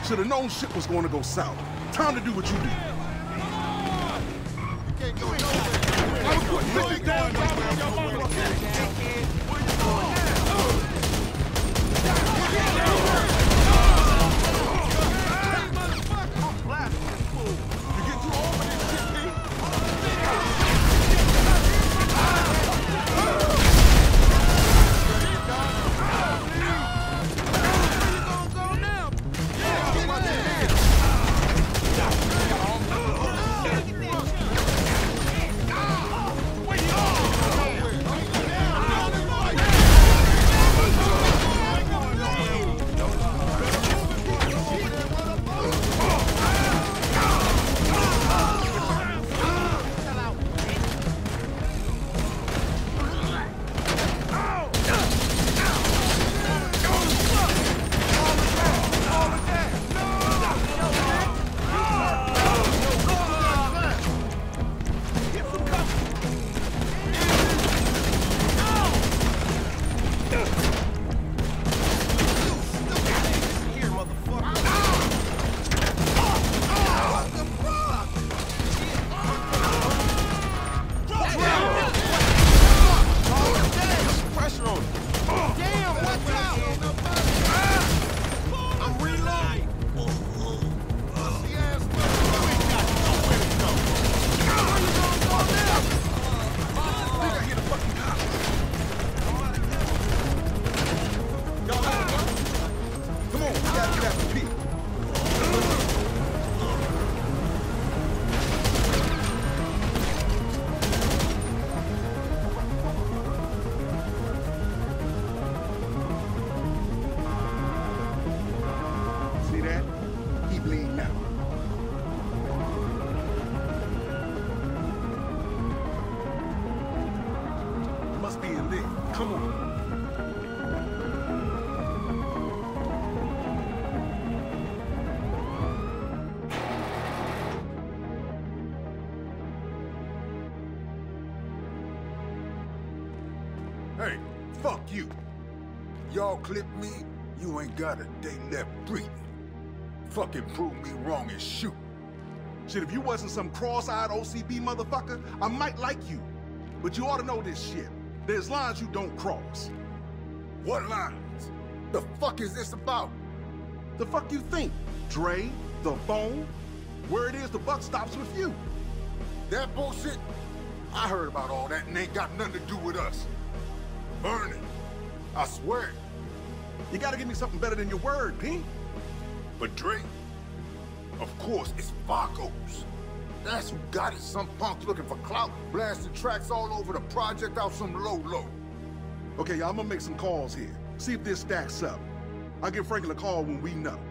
Should have known shit was going to go south. Time to do what you do. You can't go nowhere. I was putting millions down on your mama. Where you going now? I'm blasting this fool. You get too old for this shit, P. Come on. Hey, fuck you. Y'all clip me, you ain't got a day left breathing. Fucking prove me wrong and shoot. Shit, if you wasn't some cross-eyed OCB motherfucker, I might like you. But you ought to know this shit. There's lines you don't cross. What lines? The fuck is this about? The fuck you think? Dre, the Bone? Where it is, the buck stops with you. That bullshit? I heard about all that and ain't got nothing to do with us. Burn it. I swear. You gotta give me something better than your word, P. But Dre? Of course, it's Vagos. That's who got it. Some punks looking for clout, blasting tracks all over the project out some low. Okay, y'all, I'm gonna make some calls here. See if this stacks up. I'll give Franklin a call when we know.